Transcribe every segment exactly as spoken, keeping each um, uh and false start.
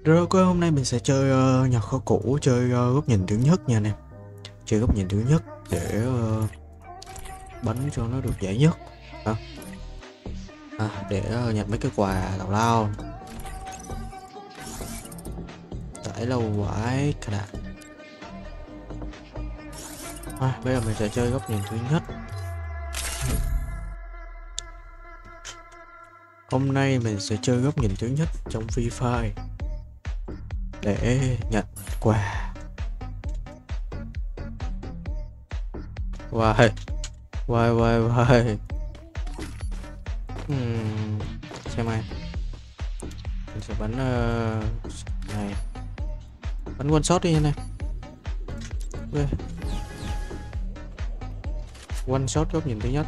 Rồi ok, hôm nay mình sẽ chơi uh, nhà kho cũ, chơi uh, góc nhìn thứ nhất nha anh em. Chơi góc nhìn thứ nhất để uh, bắn cho nó được dễ nhất. À, à, để uh, nhận mấy cái quà tào lao. Tải lâu quái cả đã. À, bây giờ mình sẽ chơi góc nhìn thứ nhất. Hôm nay mình sẽ chơi góc nhìn thứ nhất trong Free Fire để nhận quà. Wow, wow, wow, wow. Uhm, xem ai. Mình sẽ bắn uh, này. Bắn one shot đi này. Okay. One shot góc nhìn thứ nhất.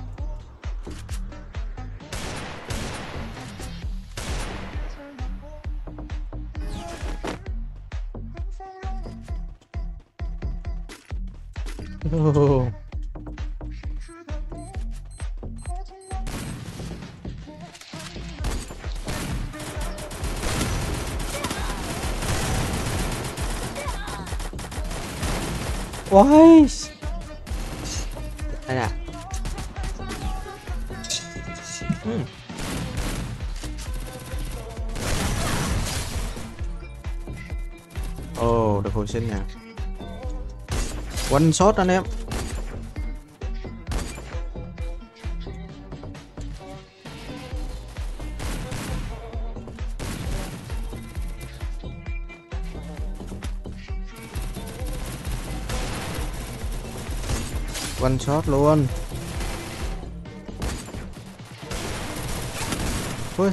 Oh. Ôi, đây nè. Ừ. Ồ, được hồi sinh nè. One shot anh em. One shot luôn. Ui.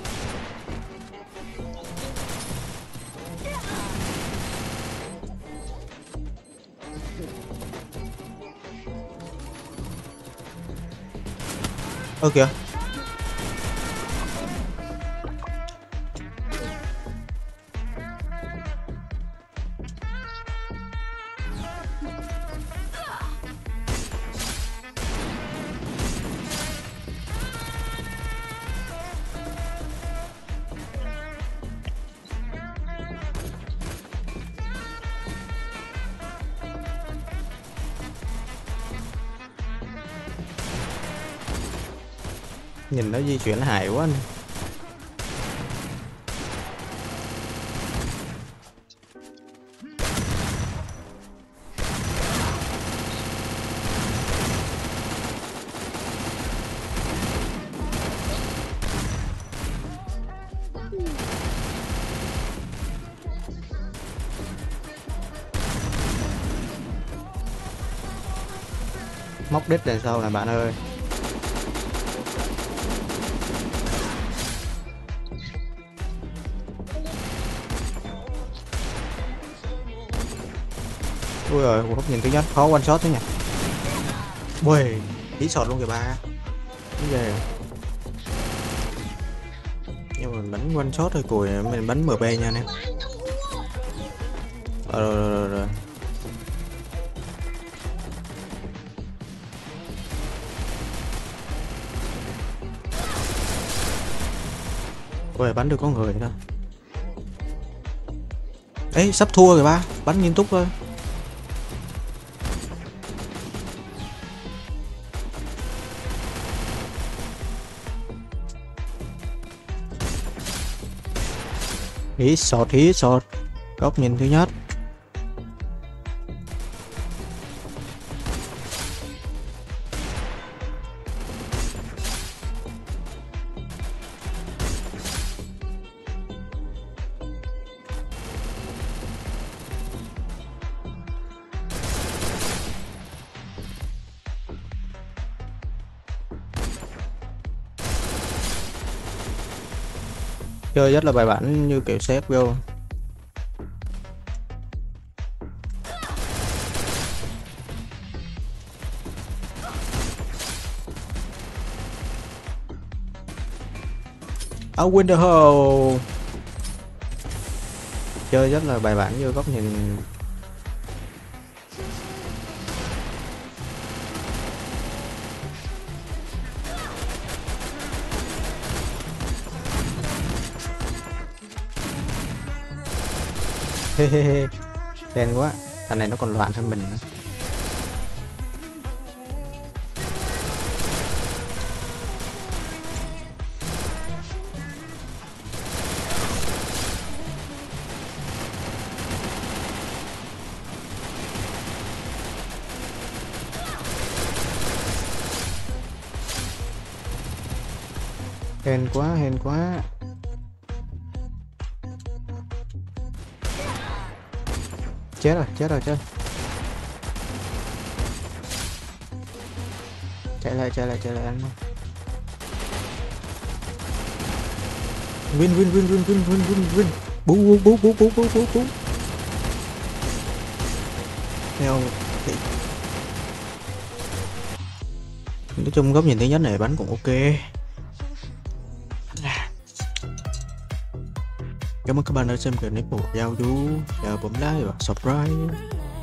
Ơ kìa. Nhìn nó di chuyển hài quá anh. Móc đít đằng sau này bạn ơi. Ui rồi, góc nhìn thứ nhất khó one shot thế nhỉ. Ui, tí sọt luôn kìa ba. Cái gì à? Nhưng mà mình bắn one shot thôi, cùi mình bắn em pê nha anh em. Rồi rồi rồi rồi. Ôi, bắn được có người thôi. Ấy, sắp thua rồi ba, bắn nghiêm túc thôi. Hít sọt, hít sọt. Góc nhìn thứ nhất. Chơi rất là bài bản như kiểu xê ét giê ô. Ở Winter Hole. Chơi rất là bài bản như góc nhìn. Hê hê hê. Đen quá. Thằng này nó còn loạn hơn mình nữa. Hên quá, hên quá. Chết rồi, chết rồi, chết. Chạy lại, chạy lại, chạy lại anh. Win, win, win, win, win, win, win, win. Bú, bú, bú, bú, bú, bú, bú, bú. Theo thì... Nói chung góc nhìn thứ nhất này bắn cũng ok. Cảm ơn các bạn đã xem clip của Giao Du. Và bấm like và subscribe.